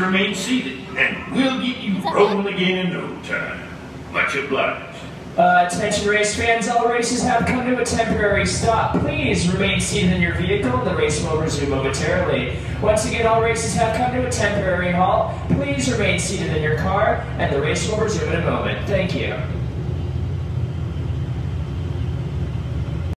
remain seated, and we'll get you rolling again in no time. Much obliged. Attention race fans, all races have come to a temporary stop. Please remain seated in your vehicle. The race will resume momentarily. Once again, all races have come to a temporary halt. Please remain seated in your car, and the race will resume in a moment. Thank you.